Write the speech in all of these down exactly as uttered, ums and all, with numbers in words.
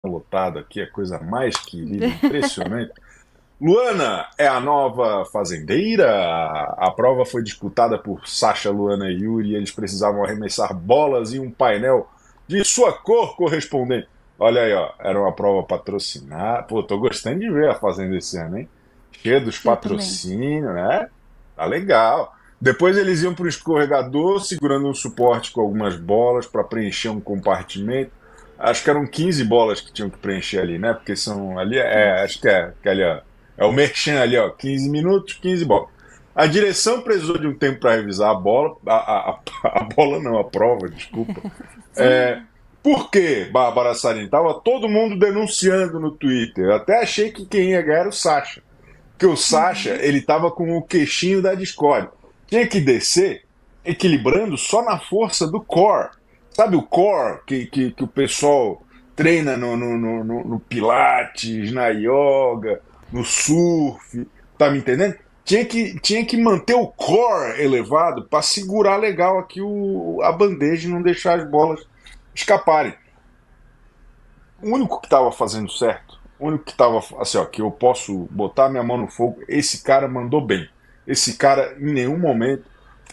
lotado aqui, é coisa mais querida, impressionante. Luana é a nova fazendeira. A prova foi disputada por Sasha, Luana e Yuri. Eles precisavam arremessar bolas em um painel de sua cor correspondente. Olha aí, ó, era uma prova patrocinada. Pô, tô gostando de ver a Fazenda esse ano, hein? Cheia dos Eu também. patrocínios, né? Tá legal. Depois eles iam pro escorregador, segurando um suporte com algumas bolas para preencher um compartimento. Acho que eram quinze bolas que tinham que preencher ali, né? Porque são ali, é, Isso. acho que é, que ali, ó, é o merchan ali, ó, quinze minutos, quinze bolas. A direção precisou de um tempo para revisar a bola, a, a, a, a bola não, a prova, desculpa. É, por quê, Bárbara Sarin? Tava todo mundo denunciando no Twitter. Eu até achei que quem ia ganhar era o Sasha. Porque o Sasha, Uhum. ele tava com o queixinho da Discord. Tinha que descer equilibrando só na força do core. Sabe o core que, que, que o pessoal treina no, no, no, no, no Pilates, na yoga, no surf, tá me entendendo? Tinha que, tinha que manter o core elevado para segurar legal aqui o, a bandeja e não deixar as bolas escaparem. O único que estava fazendo certo, o único que estava assim, ó, que eu posso botar minha mão no fogo, esse cara mandou bem. Esse cara em nenhum momento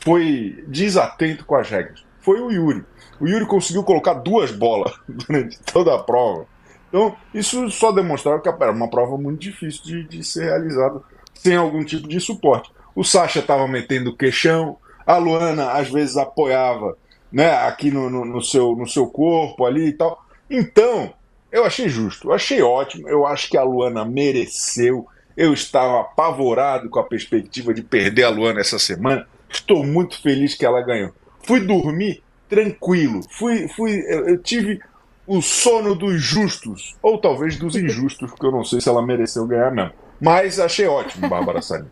foi desatento com as regras. Foi o Yuri. O Yuri conseguiu colocar duas bolas durante toda a prova. Então, isso só demonstrava que era uma prova muito difícil de, de ser realizada sem algum tipo de suporte. O Sasha estava metendo o queixão, a Luana às vezes apoiava, né, aqui no, no, no seu, no seu corpo ali e tal. Então, eu achei justo, eu achei ótimo. Eu acho que a Luana mereceu. Eu estava apavorado com a perspectiva de perder a Luana essa semana. Estou muito feliz que ela ganhou. Fui dormir tranquilo. Fui, fui, eu, eu tive o sono dos justos, ou talvez dos injustos, porque eu não sei se ela mereceu ganhar mesmo. Mas achei ótimo, Bárbara Sani.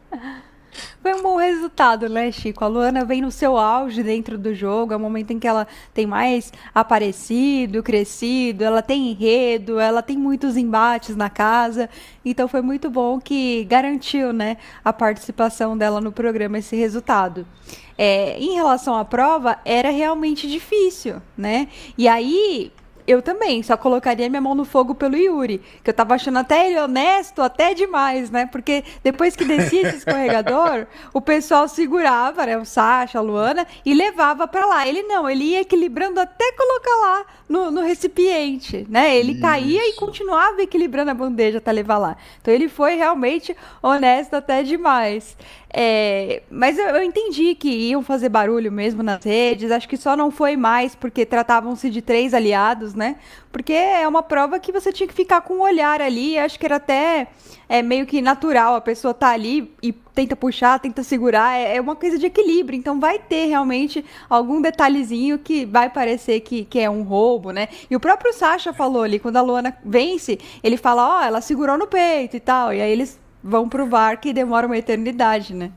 Foi um bom resultado, né, Chico? A Luana vem no seu auge dentro do jogo, é o momento em que ela tem mais aparecido, crescido, ela tem enredo, ela tem muitos embates na casa. Então foi muito bom que garantiu, né, a participação dela no programa, esse resultado. É, em relação à prova, era realmente difícil, né? E aí, eu também, só colocaria minha mão no fogo pelo Yuri, que eu tava achando até ele honesto, até demais, né? Porque depois que descia esse escorregador, o pessoal segurava, né? O Sasha, a Luana, e levava para lá. Ele não, ele ia equilibrando até colocar lá no, no recipiente, né? Ele caía e Isso. continuava equilibrando a bandeja até levar lá. Então ele foi realmente honesto até demais. É, mas eu, eu entendi que iam fazer barulho mesmo nas redes. Acho que só não foi mais porque tratavam-se de três aliados, né? Porque é uma prova que você tinha que ficar com o um olhar ali. Acho que era até é, meio que natural. A pessoa tá ali e tenta puxar, tenta segurar. É, é uma coisa de equilíbrio. Então vai ter realmente algum detalhezinho que vai parecer que, que é um roubo, né? E o próprio Sasha falou ali, quando a Luana vence, ele fala, ó, oh, ela segurou no peito e tal. E aí eles vão pro V A R que demora uma eternidade, né?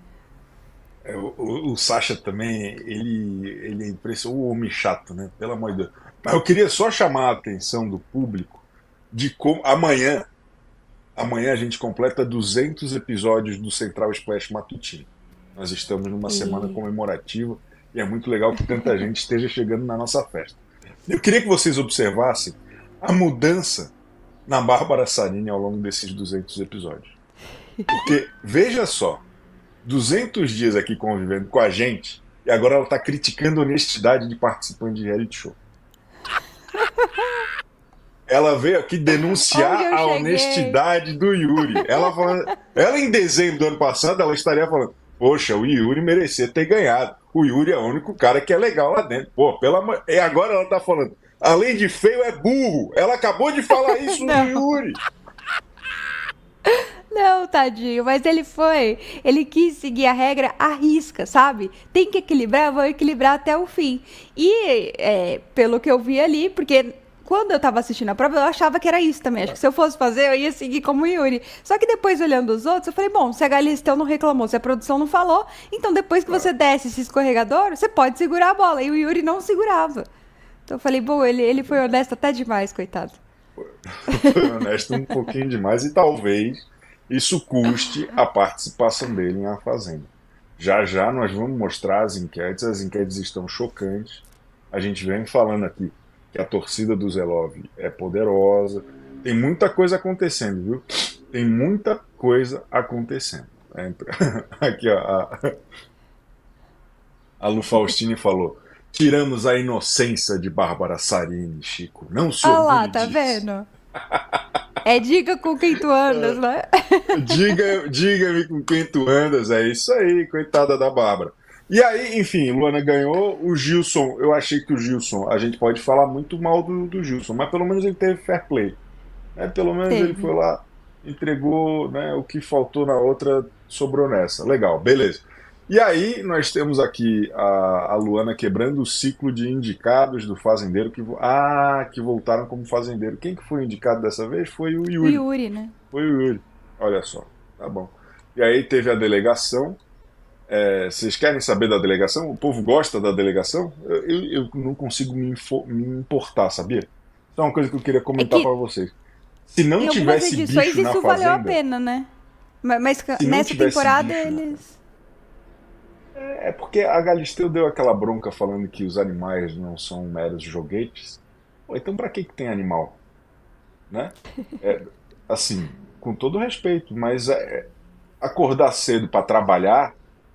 É, o, o, o Sasha também, ele, ele é impressionante. O homem chato, né? Pelo amor de Deus. Mas eu queria só chamar a atenção do público de como amanhã, amanhã a gente completa duzentos episódios do Central Splash Matutino. Nós estamos numa semana E comemorativa e é muito legal que tanta gente esteja chegando na nossa festa. Eu queria que vocês observassem a mudança na Bárbara Sarini ao longo desses duzentos episódios. Porque, veja só, duzentos dias aqui convivendo com a gente e agora ela está criticando a honestidade de participante de reality show. Ela veio aqui onde denunciar eu a cheguei? honestidade do Yuri. Ela, falando, ela em dezembro do ano passado, ela estaria falando: Poxa, o Yuri merecia ter ganhado. O Yuri é o único cara que é legal lá dentro. Pô, pela... E agora ela tá falando: além de feio, é burro. Ela acabou de falar isso do Não. Yuri. Não, tadinho, mas ele foi. Ele quis seguir a regra à risca, sabe? Tem que equilibrar, vou equilibrar até o fim. E, é, pelo que eu vi ali, porque quando eu tava assistindo a prova, eu achava que era isso também. Acho que se eu fosse fazer, eu ia seguir como o Yuri. Só que depois, olhando os outros, eu falei, bom, se a Galisteu não reclamou, se a produção não falou, então depois que você Claro. desce esse escorregador, você pode segurar a bola. E o Yuri não segurava. Então eu falei, bom, ele, ele foi honesto até demais, coitado. Foi honesto um pouquinho demais e talvez isso custe a participação dele em A Fazenda. Já já nós vamos mostrar as enquetes, as enquetes estão chocantes. A gente vem falando aqui que a torcida do Zelov é poderosa, Tem muita coisa acontecendo, viu? Tem muita coisa acontecendo. É, aqui, ó, a, a Lu Faustini falou: tiramos a inocência de Bárbara Sarini, Chico. Não se Ah lá, orgulhe tá disso. vendo? É diga com quem tu andas, né? Diga, diga-me com quem tu andas, é isso aí, coitada da Bárbara. E aí, enfim, Luana ganhou. O Gilson, eu achei que o Gilson, a gente pode falar muito mal do, do Gilson, mas pelo menos ele teve fair play. Né? Pelo menos ele foi Teve. lá, entregou, né, o que faltou na outra, sobrou nessa. Legal, beleza. E aí nós temos aqui a, a Luana quebrando o ciclo de indicados do fazendeiro que, vo- ah, que voltaram como fazendeiro. Quem que foi indicado dessa vez? Foi o O Yuri. Yuri, né? Foi o Yuri. Olha só, tá bom. E aí teve a delegação. É, vocês querem saber da delegação? O povo gosta da delegação? Eu, eu- eu não consigo me, info- me importar, sabia? Isso é uma coisa que eu queria É comentar para que vocês. Se não em algumas tivesse edições bicho na isso valeu a fazenda, pena, né? Ma- Mas se não nessa tivesse temporada bicho na eles. É porque a Galisteu deu aquela bronca falando que os animais não são meros joguetes. Pô, então pra que que tem animal, né? É, assim, com todo respeito, mas é, acordar cedo pra trabalhar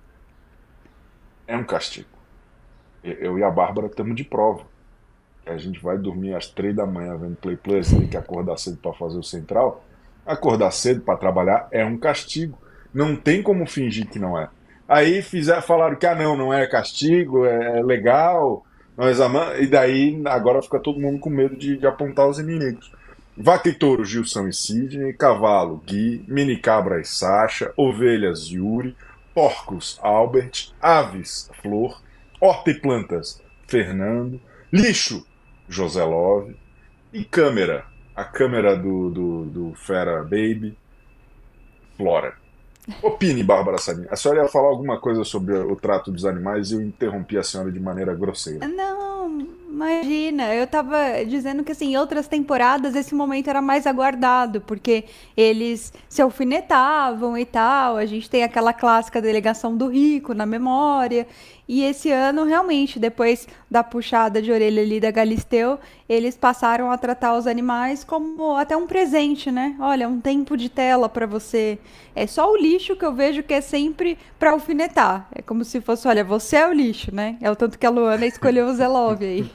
é um castigo. Eu eu e a Bárbara estamos de prova. A gente vai dormir às três da manhã vendo Play Plus e tem que acordar cedo pra fazer o Central. Acordar cedo pra trabalhar é um castigo. Não tem como fingir que não é. Aí fizer, falaram que ah, não, não é castigo, é legal, nós amamos, e daí agora fica todo mundo com medo de, de apontar os inimigos. Vaca e touro, Gilson e Sidney, cavalo, Gui, mini cabra e Sasha, ovelhas, Yuri, porcos, Albert, aves, Flor, horta e plantas, Fernando, lixo, José Love, e câmera, a câmera do, do, do Fera Baby, Flora. Opine, Bárbara Sarini. A senhora ia falar alguma coisa sobre o trato dos animais e eu interrompi a senhora de maneira grosseira. Não, imagina. Eu tava dizendo que assim, em outras temporadas esse momento era mais aguardado, porque eles se alfinetavam e tal. A gente tem aquela clássica delegação do rico na memória. E esse ano, realmente, depois da puxada de orelha ali da Galisteu, eles passaram a tratar os animais como até um presente, né? Olha, um tempo de tela pra você. É só o lixo que eu vejo que é sempre pra alfinetar. É como se fosse, olha, você é o lixo, né? É o tanto que a Luana escolheu o Zelov aí.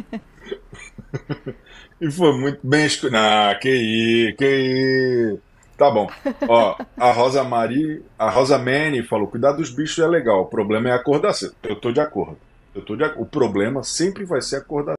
E foi muito bem escolhido. Ah, que aí, que aí. Tá bom. Ó, a Rosa Mari, a Rosa Mene falou: cuidar dos bichos é legal, o problema é acordar cedo. Eu tô de acordo. Eu tô de ac- O problema sempre vai ser acordar